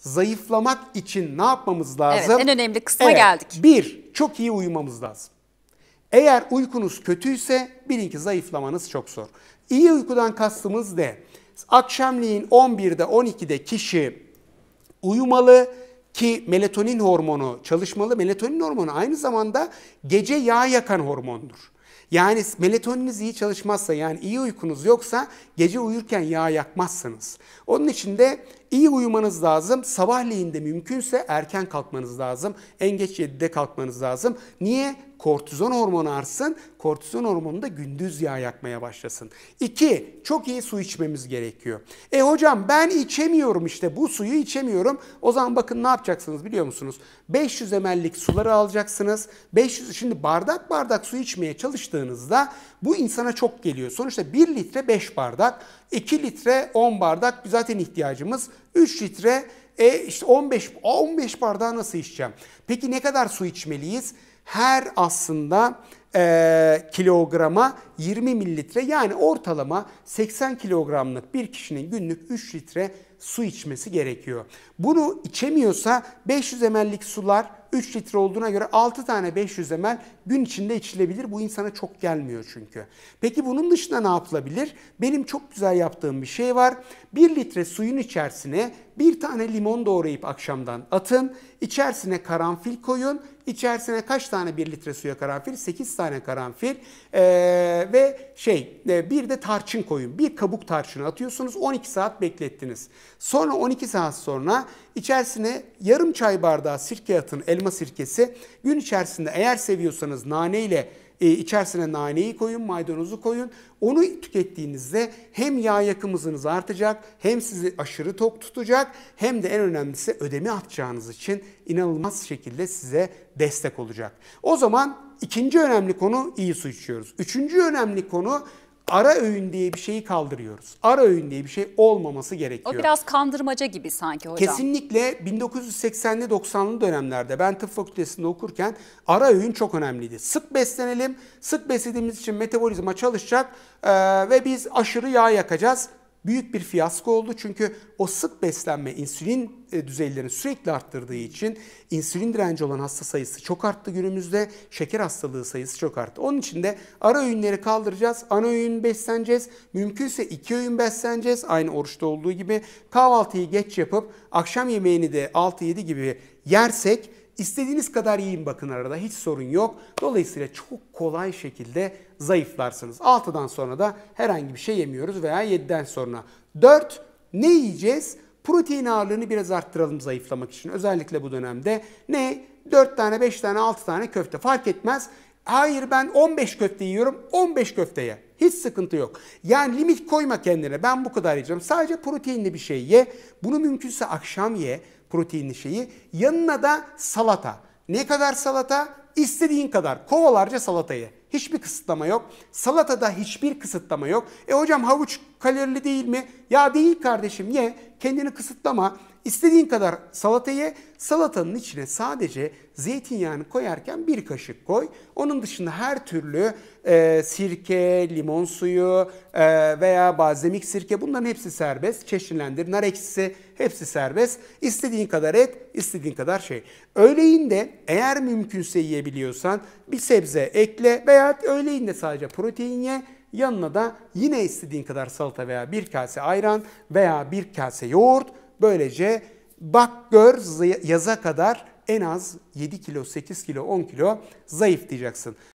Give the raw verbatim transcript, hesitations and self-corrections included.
zayıflamak için ne yapmamız lazım? Evet, en önemli kısma evet, geldik. Bir, çok iyi uyumamız lazım. Eğer uykunuz kötüyse bilin ki zayıflamanız çok zor. İyi uykudan kastımız ne? Akşamleyin on birde on ikide kişi uyumalı ki melatonin hormonu çalışmalı. Melatonin hormonu aynı zamanda gece yağ yakan hormondur. Yani melatoniniz iyi çalışmazsa, yani iyi uykunuz yoksa gece uyurken yağ yakmazsınız. Onun için de iyi uyumanız lazım. Sabahleyin de mümkünse erken kalkmanız lazım. En geç yedide kalkmanız lazım. Niye? Kortizon hormonu artsın. Kortizon hormonu da gündüz yağ yakmaya başlasın. İki, çok iyi su içmemiz gerekiyor. E hocam ben içemiyorum, işte bu suyu içemiyorum. O zaman bakın ne yapacaksınız biliyor musunuz? beş yüz mililitrelik suları alacaksınız. beş yüz, şimdi bardak bardak su içmeye çalıştığınızda bu insana çok geliyor. Sonuçta bir litre beş bardak, iki litre on bardak zaten ihtiyacımız. üç litre e işte on beş on beş bardağı nasıl içeceğim? Peki ne kadar su içmeliyiz? Her aslında e, kilograma yirmi mililitre, yani ortalama seksen kilogramlık bir kişinin günlük üç litre su içmesi gerekiyor. Bunu içemiyorsa beş yüz mililitrelik sular üç litre olduğuna göre altı tane beş yüz mililitre gün içinde içilebilir. Bu insana çok gelmiyor çünkü. Peki bunun dışında ne yapılabilir? Benim çok güzel yaptığım bir şey var. bir litre suyun içerisine bir tane limon doğrayıp akşamdan atın. İçerisine karanfil koyun. İçerisine kaç tane bir litre suya karanfil? sekiz tane karanfil ee, ve şey e, bir de tarçın koyun. Bir kabuk tarçını atıyorsunuz. on iki saat beklettiniz. Sonra on iki saat sonra içerisine yarım çay bardağı sirke atın, elma sirkesi. Gün içerisinde eğer seviyorsanız naneyle e, içerisine naneyi koyun, maydanozu koyun. Onu tükettiğinizde hem yağ yakım hızınız artacak, hem sizi aşırı tok tutacak, hem de en önemlisi ödemi atacağınız için inanılmaz şekilde size destek olacak. O zaman ikinci önemli konu iyi su içiyoruz. Üçüncü önemli konu ara öğün diye bir şeyi kaldırıyoruz. Ara öğün diye bir şey olmaması gerekiyor. O biraz kandırmaca gibi sanki hocam. Kesinlikle bin dokuz yüz seksenli doksanlı dönemlerde ben tıp fakültesinde okurken ara öğün çok önemliydi. Sık beslenelim, sık beslediğimiz için metabolizma çalışacak ee, ve biz aşırı yağ yakacağız. Büyük bir fiyasko oldu çünkü o sık beslenme insülin düzeylerini sürekli arttırdığı için insülin direnci olan hasta sayısı çok arttı günümüzde. Şeker hastalığı sayısı çok arttı. Onun için de ara öğünleri kaldıracağız. Ana öğün besleneceğiz. Mümkünse iki öğün besleneceğiz. Aynı oruçta olduğu gibi kahvaltıyı geç yapıp akşam yemeğini de altı yedi gibi yersek İstediğiniz kadar yiyin bakın, arada hiç sorun yok. Dolayısıyla çok kolay şekilde zayıflarsınız. altıdan sonra da herhangi bir şey yemiyoruz veya yediden sonra. dört. Ne yiyeceğiz? Protein ağırlığını biraz arttıralım zayıflamak için. Özellikle bu dönemde. Ne? dört tane, beş tane, altı tane köfte fark etmez. Hayır ben on beş köfte yiyorum, on beş köfte ye. Hiç sıkıntı yok. Yani limit koyma kendine. Ben bu kadar yiyeceğim. Sadece proteinli bir şey ye. Bunu mümkünse akşam ye. Proteinli şeyi. Yanına da salata. Ne kadar salata? İstediğin kadar. Kovalarca salata ye. Hiçbir kısıtlama yok. Salatada hiçbir kısıtlama yok. E hocam havuç kalorili değil mi? Ya değil kardeşim, ye. Kendini kısıtlama. İstediğin kadar salata ye. Salatanın içine sadece zeytinyağını koyarken bir kaşık koy. Onun dışında her türlü e, sirke, limon suyu e, veya balzamik sirke, bunların hepsi serbest. Çeşitlendir, nar ekşisi hepsi serbest. İstediğin kadar et, istediğin kadar şey. Öğleyinde eğer mümkünse yiyebiliyorsan bir sebze ekle veya öğleyinde sadece protein ye. Yanına da yine istediğin kadar salata veya bir kase ayran veya bir kase yoğurt. Böylece bak gör yaza kadar en az yedi kilo, sekiz kilo, on kilo zayıflayacaksın.